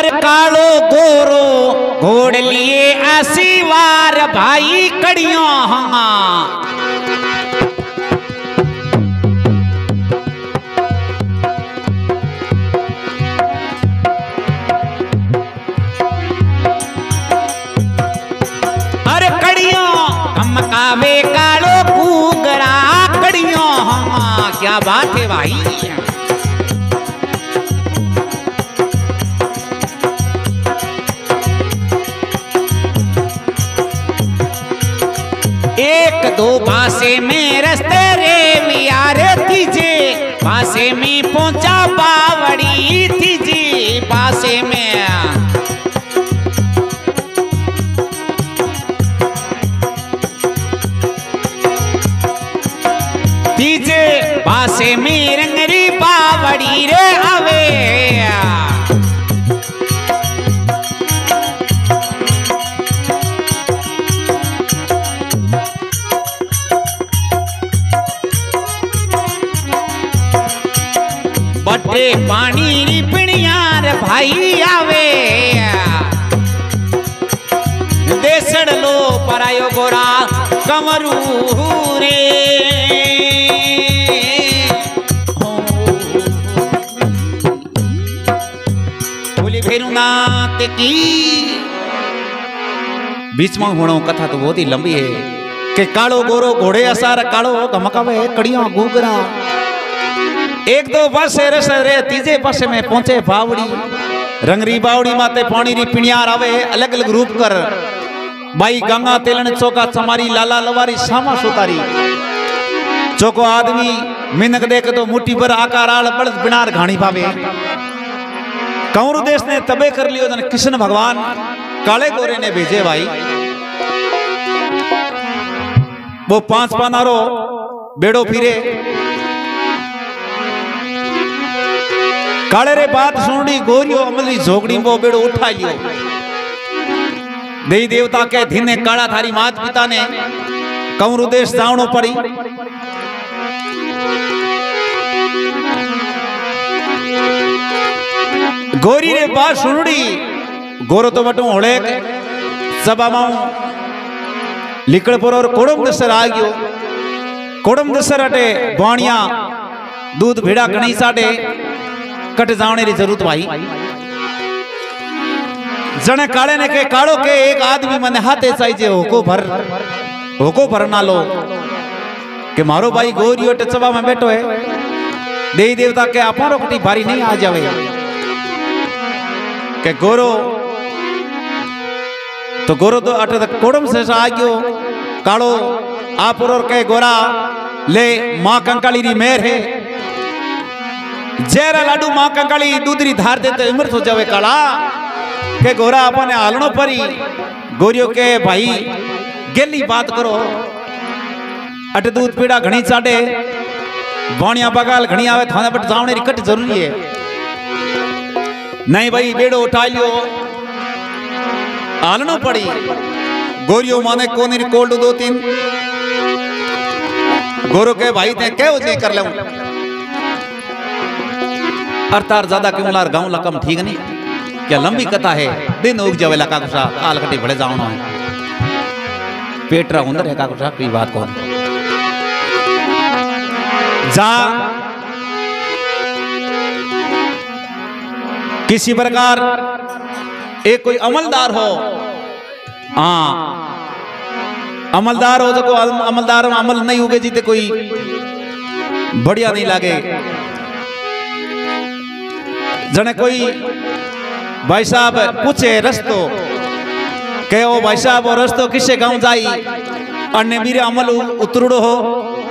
अरे कालो गोरो घोड़ लिए आशीवार भाई कड़ियों हाँ कावे कालो कुगड़ा कड़ियों हाँ क्या बात है भाई। एक दो भाषे में रस्ते रे मियार थीजे भाषे में पहुंचा बावड़ी थीजी भाषे में तीजे भाषे में रंगरी बावड़ी रे आवे बटे पानी री पिणियार भाई आवे देसड़ लो परायो गोरा कमरू रे नाथ की। बीच में होनो कथा तो बहुत ही लंबी है कि कालो गोरो घोड़े असार कालो गमकावे कड़ियां गुगरा एक दो पासे रस रे तीजे पासे में पहुंचे बावड़ी रंगरी बावड़ी माते पानी री पिणियार आवे अलग अलग रूप कर बाई गंगा तेलन चौका चमारी लाला लवारी सामा सुतारी चौको आदमी मिनक देख तो मुट्ठी पर आकार आल बड़द बिनार घाणी पावे कंवर देश ने तबे कर लियो जन कृष्ण भगवान काले गोरे ने भेजे भाई वो 5 पानारो बेड़ो फिरे काले रे बात सुनड़ी गोरियो अमली झोगड़ी वो बेड़ो उठा लियो देवी देवता के धीने काला थारी मात पिता ने कंवर देश जावणो पड़ी गोरी रे बात सुनड़ी गोरो तो बटू होड़े सभा माऊ लिकड़पुर और कोड़म दसर आ गयो कोड़म दसर अटे बाणिया दूध भेड़ा घणी साडे कट जावने री जरूरत भाई जने काले ने के कालो के एक आदमी मने हाथे चाहिए होको भर ना लो के मारो भाई गोरियो टचबा में बैठो है देवी देवता के अपारो कटी भारी नहीं आ जावे के गोरो तो अट कोड़म से आ गयो कालो आपुर के गोरा ले मां कंकाली री मेहर है जेरा लाडू मां कंकाली दूधरी धार देते उम्र हो जावे काला के गोरा अपने हालनो परी गोरियो के भाई गेली बात करो अट दूध पीड़ा घणी चाडे बाणिया बगाल घणी आवे थाने बट जावने री कट जरूरी है नहीं भाई बेड़ो उठा लियो हालनो पड़ी गोरियो माने कोनी कोल्ड 2-3 गोरो के भाई ते केव जी कर ले अर्थार ज्यादा क्यों गाँव लकम ठीक नहीं क्या लंबी कथा है दिन उग जावे लका कुछ काल कटे भड़े जावनो है पेटरा उंदर है का कुछ कोई बात कौन जा किसी प्रकार एक कोई अमलदार हो हाँ अमलदार हो तो अमलदार अमल नहीं होगे जीते कोई बढ़िया नहीं लागे जने कोई भाई साहब पूछे रस्तो के ओ भाई साहब और रस्तो किसे गांव जाई अन्य मेरे अमल उतरड़ो हो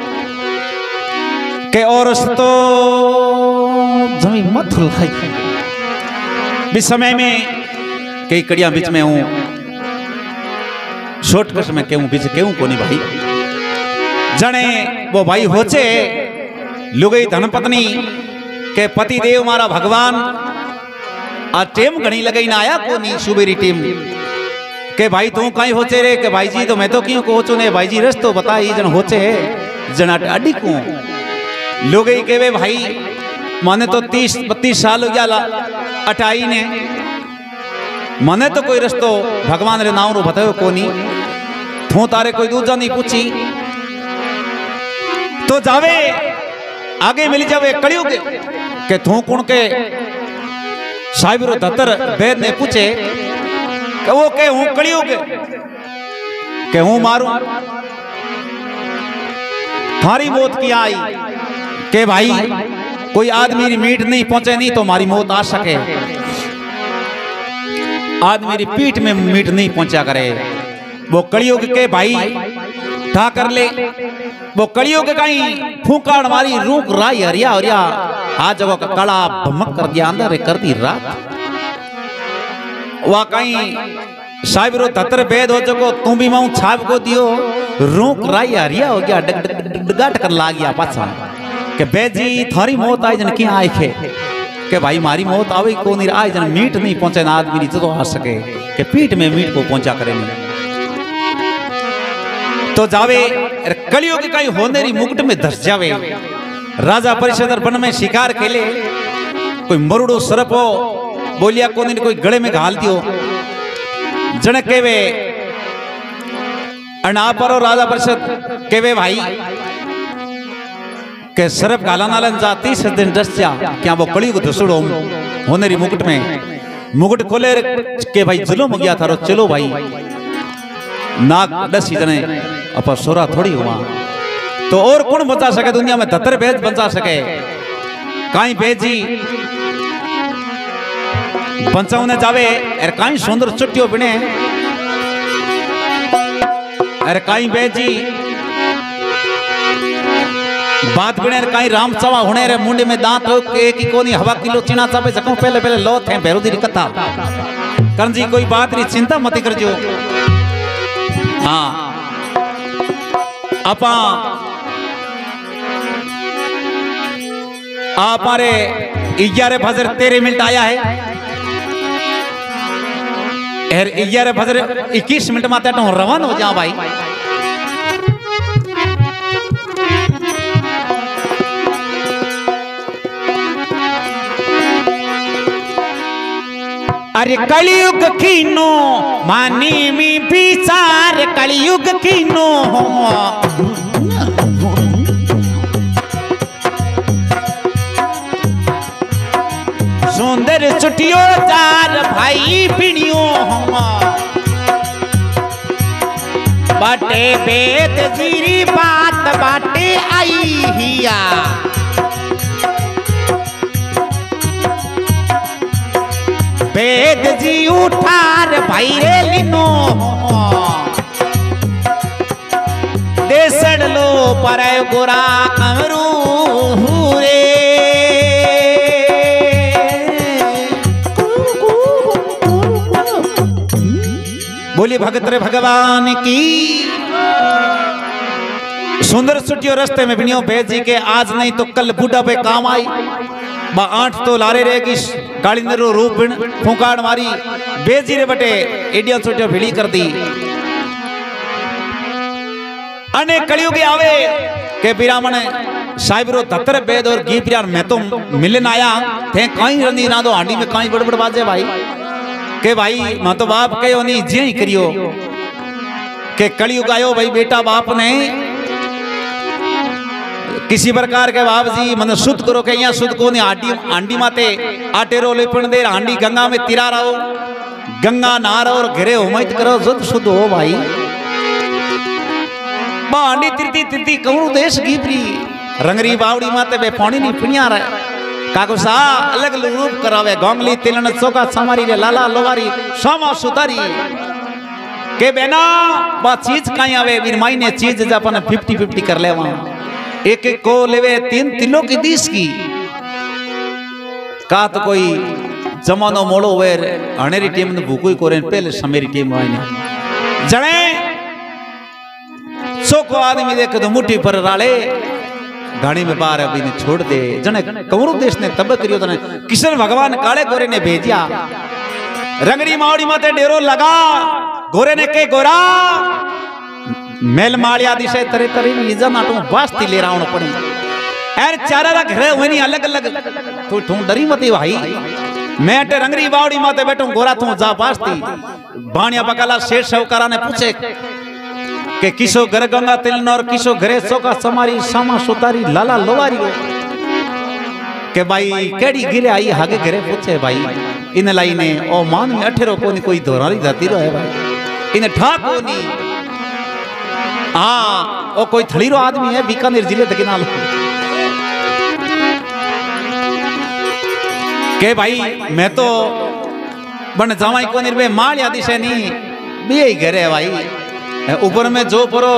के और रस्तो जमी मत खाई भी समय में कई कड़िया बीच में हूं शॉर्टकट में क्यों बीच क्यों कोनी भाई जने वो भाई होचे लुगई धनपत्नी के पति देव मारा भगवान आ टेम घणी लगाई ना आया कोनी सुबेरी टीम के भाई तू कहीं होचे रे के भाई जी तो मैं तो क्यों को होचो ने भाई जी रस्तो बता ही जन होचे जना अड्डी को लोग के वे भाई माने तो 30-32 साल हो गया अटाई ने मने तो कोई रस्तो भगवान रे नाम रो बतायो कोनी थू तारे कोई दूजा नहीं पूछी तो जावे आगे मिल जावे कलयुग के थू कुण के साहिब रो दत्तर वेद ने पूछे कि वो के हूं कलयुग के हूं मारू थारी मौत की आई के भाई कोई आदमी मीट नहीं पहुंचे नहीं तो हमारी मौत आ सके आदमी मेरी पीठ में मीट नहीं पहुंचा करे वो कलयुग के भाई ठा कर ले वो कलयुग कहीं फूकाड़ मारी रूक राई हरिया हरिया आज जगह का काला भमक कर दिया अंदर कर दी रात वह कहीं साहिब रो धतर भेद हो जगो तू भी माऊ छाप को दियो रूक राई हरिया हो गया डगट कर ला गया पाछा के बेजी थारी मौत आई जन क्या आई खे के भाई मारी मौत आवे को नहीं आई जन मीट नहीं पहुंचे ना आदमी तो आ सके के पीठ में मीट को पहुंचा करे तो जावे कलयुग के कहीं होने री मुकुट में धस जावे राजा परिषद वन में शिकार खेले कोई मरुड़ो सरप हो बोलिया को नहीं कोई गले में घाल दियो जन केवे अना परो राजा परिषद केवे भाई के सरप गाला नालन जा 30 दिन दस जा क्या वो कलयुग धसड़ो होने री मुकुट में मुकुट खोले के भाई जुलूम गया था रो चलो भाई नाक 10 जने अपन सोरा थोड़ी हुआ तो और कौन बचा सके दुनिया में धतर भेद बचा सके काई भेजी पंचाउने जावे अरे काई सुंदर चुट्टियों बिने अरे काई भेजी बात बिने काई राम चवा होने रे मुंडे में दांत हो एक ही कोनी हवा किलो चिना चापे सकूं पहले पहले लो थे भैरोदी री कथा करन जी कोई बात री चिंता मत करजो हाँ आपा हमारे 11 फजर 13 मिनट आया है 11 फजर 21 मिनट माते तो रवान हो जाओ भाई अरे कलयुग कीनो मानी में विचार कलयुग कीनो सुंदर चुटियो चार भाई पिणियो बाटे बेद जीरी बात बाटे आई हिया वेद जी उठार भाई रे लिनो देसड़ लो पर गोरा कमरू रे बोलिए भगत रे भगवान की सुंदर सुटियो रस्ते में बिनियो वेद जी के आज नहीं तो कल बूढ़ा पे काम आई 8 तो लारे रहेगी गाड़ी ने रूप बिन फूकाड़ मारी बेजी रे बटे एडिया छोटिया भिड़ी कर दी अने कलयुग आवे के बिरामण साहिब रो धतर बेद और गी पिरार मैं तो मिलन आया थे कहीं रंदी ना दो हांडी में कहीं बड़बड़ बाजे भाई के भाई मैं तो बाप कहो नहीं जी ही करियो के कलयुग आयो भाई बेटा बाप ने किसी प्रकार के बाप जी मन शुद्ध करो के यहाँ शुद्ध को नहीं आंडी माते आटे रो लेपन दे हांडी गंगा में तिरा रहो गंगा नार और घिरे हो मत करो शुद्ध शुद्ध हो भाई बा हांडी तिरती तिरती कहूँ देश गिपरी रंगरी बावड़ी माते बे पानी नहीं पिनिया रहे काको सा अलग रूप करावे गोंगली तिलन चौका समारी रे लाला लोवारी सामा सुतारी के बेना बा चीज कहीं आवे बिन मायने चीज जपन 50-50 कर ले वहां एक एक को लेवे 3 तिलों की दीस की का तो कोई जमानो मोड़ो वेर अनेरी टीम ने भूको ही कोरेन पहले समेरी टीम आईने जने सोको आदमी देखे तो मुट्ठी पर राले गाड़ी में बाहर अभी ने छोड़ दे जने कौरू देश ने तब करियो तने किशन भगवान काले गोरे ने भेजिया रंगड़ी मावड़ी माते डेरो लगा गोरे ने के गोरा मेल मालिया दिशे तरे तरे लीजा नाटो वास्ती ले रहा हूं पड़ी एर चारा रा घरे होनी अलग अलग तो तुम डरी मती भाई मैं अटे रंगरी बावड़ी माते बैठो गोरा तू जा पासती बाणिया बकाला शेर शौकारा ने पूछे के किसो घर गंगा तिलन और किसो घरे सोका समारी सामा सुतारी लाला लोवारी के भाई केड़ी गिरे आई हागे घरे पूछे भाई इन लाई ने ओ मान में अठेरो कोनी कोई दोरारी जाती रो है भाई इन ठाको नी हां ओ कोई थड़ीरो आदमी है बीकानेर जिले तक नाल के भाई मैं तो बन जावाई कोनी रे माल यादी से नी बे ही घरे है भाई ऊपर में जो परो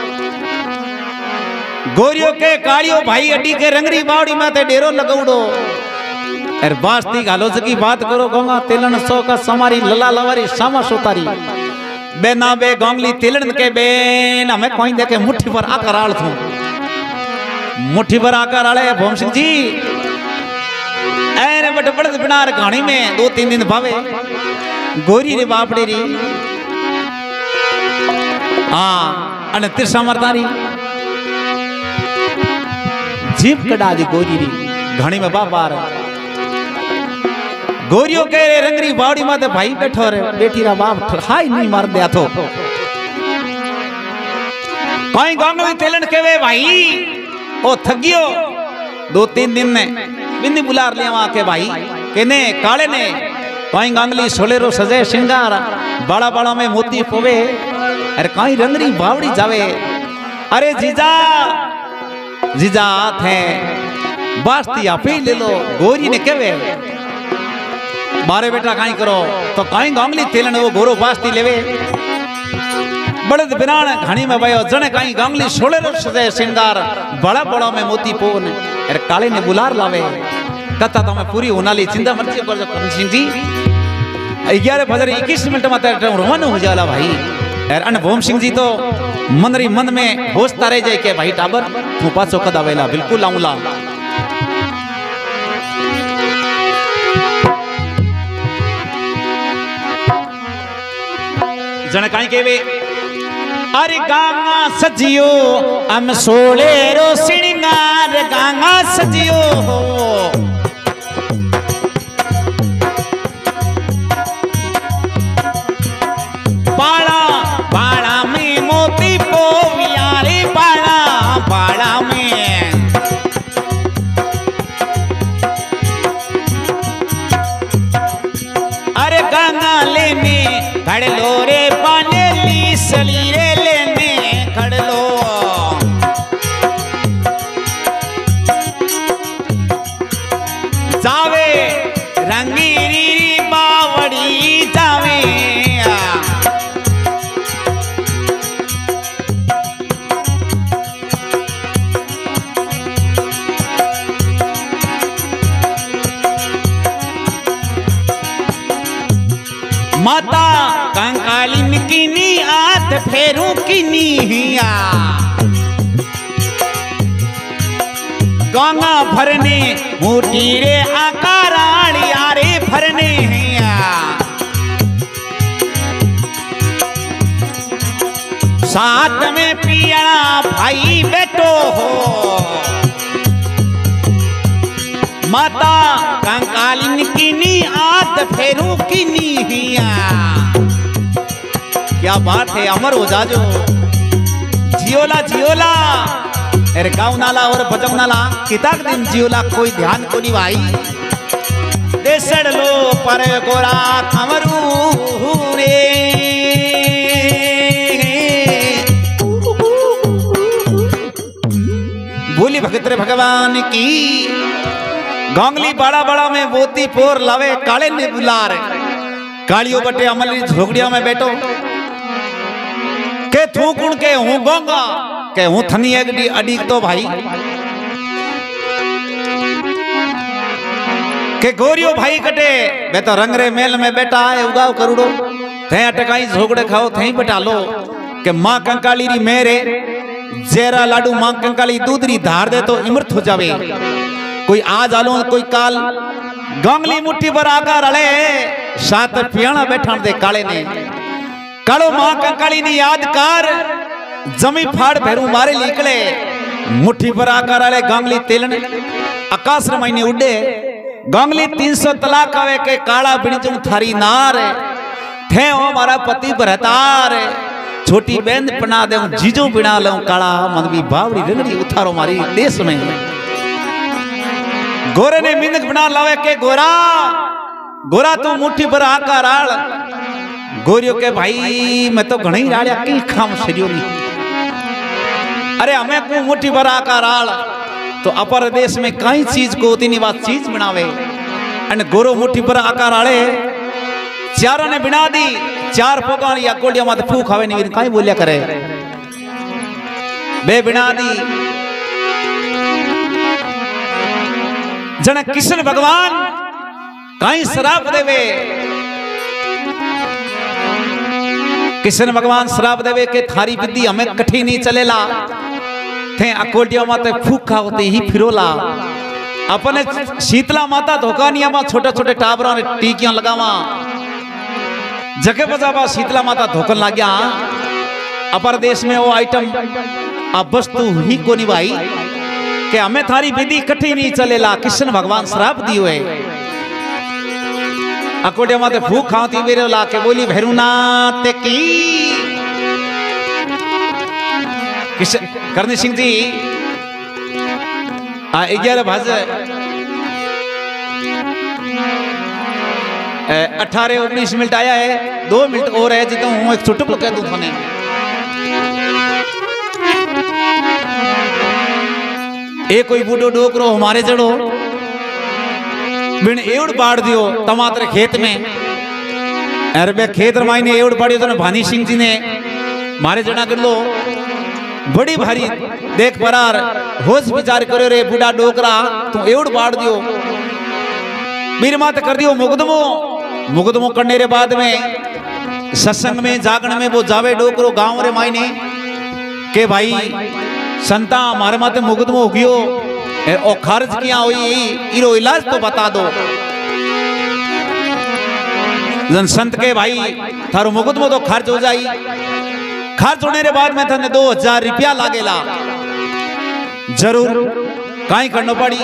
गोरियो के कालियो भाई अड्डी के रंगरी बावड़ी में ते डेरो लगाउडो अर बास्ती गालो की बात करो गंगा तेलन सो का समारी लला लवारी सामा सोतारी बेना बे गंगली तेलन के बेन हमें कोई देखे मुट्ठी पर आकर आल थू मुट्ठी पर आकर आले भोम सिंह जी ऐने बट बड़ बिनार कहानी में 2-3 दिन भावे गोरी रे बापड़ी री हां अने तिरसा मरतारी जीप कड़ा दी गोरी री घणी में बाबार गोरियो के रंगरी बावड़ी माते भाई बैठो रे बेटी रा बाप हाई नहीं मार दिया थो कोई गंगली तेलन केवे भाई ओ थगियो 2-3 दिन ने बिन्नी बुलार लेवा के भाई केने काले ने कोई गंगली सोलेरो सजे श्रृंगार बड़ा बड़ा में मोती पोवे अरे कोई रंगरी बावड़ी जावे अरे जीजा जीजा थे बास्ती आप ही ले लो गोरी ने केवे बारे बेटा काई करो तो काई गंगली तेलन वो गोरो बास्ती लेवे बड़द बिनाण घणी में भयो जने काई गंगली सोले रो सजे श्रृंगार बड़ा बड़ा में मोती पोन अरे काले ने बुलार लावे कथा तो मैं पूरी होनाली चिंता मर्जी कर करण सिंह जी 11 बजे 21 मिनट में तेरे रोवन हो जाला भाई यार अन भोम सिंह जी तो मनरी मन में होश तारे जाए के भाई टाबर तू पाछो कदा वेला बिल्कुल आऊला जने काई केवे अरे गांगा सजियो हम सोले रो श्रृंगार गांगा सजियो हो बाड़ा बाड़ा में मोती पोविया रे बाड़ा बाड़ा में अरे गांगा लेने खड़ लो रे पाने ली सलीरे लेने खड़ लो जावे रंगीरी बावड़ी जावे माता कंकालिन किनी आत फेरू किनी हिया गंगा भरने मोटी रे आकाराणी आरे भरने हिया साथ में पिया भाई बेटो हो माता कंकालिन किनी आत फेरू किनी हिया क्या बात है अमर हो जाजो जियोला जियोला अरे गाँव नाला और बजम नाला किताक दिन जियोला कोई ध्यान को नहीं भाई देसड़ लो पर गोरा खमरू रे बोली भगत रे भगवान की गंगली बड़ा बड़ा में मोती पोर लावे काले ने बुलार कालियो बटे अमली झोगड़िया में बैठो के थू कुण के हूं गंगा के हूं थनी अडी अडी तो भाई के गोरियो भाई कटे बे तो रंगरे मेल में बैठा है उगाव करूड़ो थे अटकाई झोगड़े खाओ थे बटा लो के मां कंकाली री मेरे जेरा लाडू मां कंकाली दूधरी धार दे तो इमृत हो जावे कोई आज आलो कोई काल गंगली मुट्ठी पर आकर अड़े सात पियाणा बैठान दे काले ने कालो मां कंकाली नी याद कर जमी फाड़ भेरू मारे निकले मुट्ठी पर आकर अड़े गंगली तेलन आकाश रमाई ने उड़े गांगली 300 तलाक आवे के काला बिणजू थारी नार थे ओ मारा पति भरतार छोटी बहन बना दे जीजो बिना लो काला मन भी बावड़ी रंगड़ी उतारो मारी देश में गोरे ने मिंदक बना लावे के गोरा गोरा तू मुट्ठी पर आकार आल गोरियो के भाई मैं तो घणी राड़िया की खाम सरियो नहीं अरे हमें को मुट्ठी पर आकार आल तो अपर देश में कई चीज को तीन बात चीज बनावे अन गोरो मुट्ठी पर आकार आले चारों ने बिना दी चार पोगान या कोडिया मत फूक खावे नहीं कहीं बोलिया करे बे बिना दी जन कृष्ण भगवान कहीं श्राप देवे कृष्ण भगवान श्राप देवे के थारी विधि हमें कठी नहीं चलेला थे अकोडिया माते फूक होते ही फिरोला अपने शीतला माता धोकानिया में छोटे छोटे टाबरा ने टीकियां लगावा जगह बजावा शीतला माता धोकन लग गया अपर देश में वो आइटम अब वस्तु ही को नहीं भाई कि हमें थारी विधि कठी नहीं चलेला कृष्ण भगवान श्राप दियो है अकोडिया माते फूक खाती मेरे ला के बोली भैरुनाथ की करनी सिंह जी 11 भाज 18-19 मिनट आया है 2 मिनट और है जितना हूँ एक छुटक कह दूं थाने एक कोई बूढ़ो डोकरो हमारे जड़ो बिन एवड़ बाढ़ दियो टमाटर खेत में अरे खेत रमाई ने एवड़ बाढ़ियो तो भानी सिंह जी ने मारे जना कर लो बड़ी भारी देख परार होश विचार करो रे बूढ़ा डोकरा तू एवड़ बाढ़ दियो मेरे मात कर दियो मुकदमो मुकदमो करने रे बाद में सत्संग में जागरण में वो जावे डोकरो गांव रे मायने के भाई संता हमारे माते मुकदमो हो गयो और खर्च किया हुई इरो इलाज तो बता दो जन संत के भाई थारो मुकदमो तो खर्च हो जाई खर्च होने के बाद में थाने 2000 रुपया लागेला जरूर काई करनो पड़ी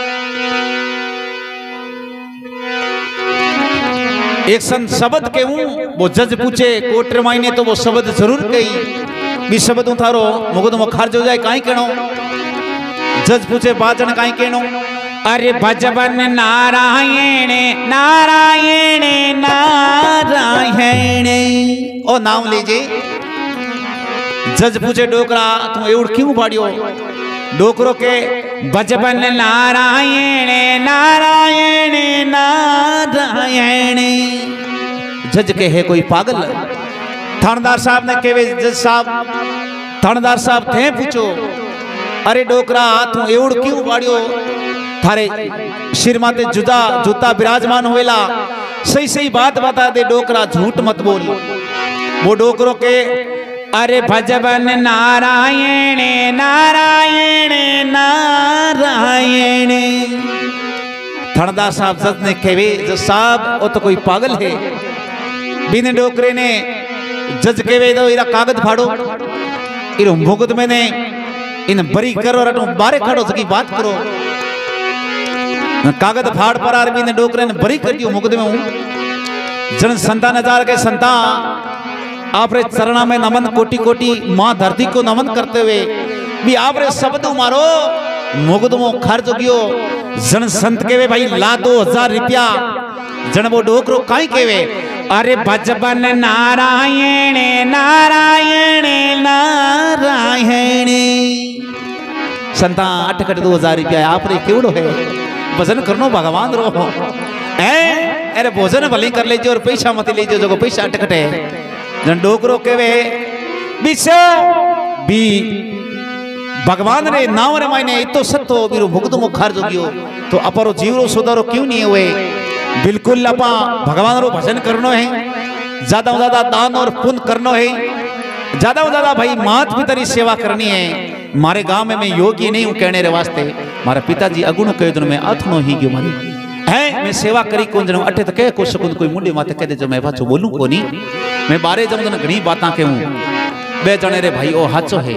एक संत शब्द के हूं वो जज पूछे कोर्ट मायने तो वो शब्द जरूर कही भी शब्द थारो मुकदमो खर्च हो जाए काई कहनो जज पूछे बाजन काई कहनो अरे भजबन नारायण नारायण नारायण ओ नाम लीजिए जज पूछे डोकरा तुम एवड़ क्यों बाड़ियो डोकरो के भजबन नारायण नारायण नारायण जज के है कोई पागल थानेदार साहब ने कहे जज साहब थानेदार साहब थे पूछो अरे डोकरा तू एवड़ क्यों बाड़ियो थारे सिर माते जुदा जूता विराजमान होएला सही सही बात बता दे डोकरा झूठ मत बोल वो डोकरो के अरे भजबन नारायण नारायण नारायण थानेदार साहब जज ने कहे जज साहब वो तो कोई पागल है बिन डोकरे ने जज कहे तो इरा कागज फाड़ो इरो मुकद में ने इन बरी करो रटो बारे खड़ो सकी बात करो कागज फाड़ पर आर बिन डोकरे ने बरी कर दियो मुकद में हूं जन संतान हजार के संता आपरे चरणा में नमन कोटि कोटि मां धरती को नमन करते हुए भी आपरे शब्द मारो मुकदमो खर्च गयो जन संत केवे भाई ला 2000 रुपया जन वो डोकरो काई केवे अरे भजबन नारायण नारायण नारायण संता अटकट 2000 रुपया आपरे केवड़ो है भजन करनो भगवान रो अरे भोजन भले कर लेजो और पैसा मत लेजो जो पैसा अटकट है जन डोकरो केवे बिसो बी भगवान रे नाम रे मायने इतो सतो बीरो मुकदमो खर्च गयो तो अपरो जीवरो सुधारो क्यों नहीं हुए बिल्कुल अपा भगवान रो भजन करनो है ज्यादा से ज्यादा दान और पुण्य करनो है ज्यादा से ज्यादा भाई मात पिता री सेवा करनी है मारे गांव में मैं योगी नहीं हूं कहने रे वास्ते मारा पिताजी अगुण कह दिन में अथनो ही गयो मारी है मैं सेवा करी कोन जनो अटे तो कह को सकूं कोई मुंडे माते कह दे जो मैं पाछो बोलूं कोनी मैं बारे जम जन घणी बातां कहूं बे जणे रे भाई ओ हाचो है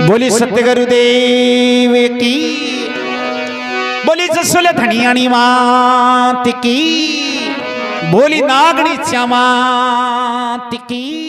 बोली सत्य गुरुदेव की, बोली जसोल धनियाणी मात की, बोली नागणी च्या मात की।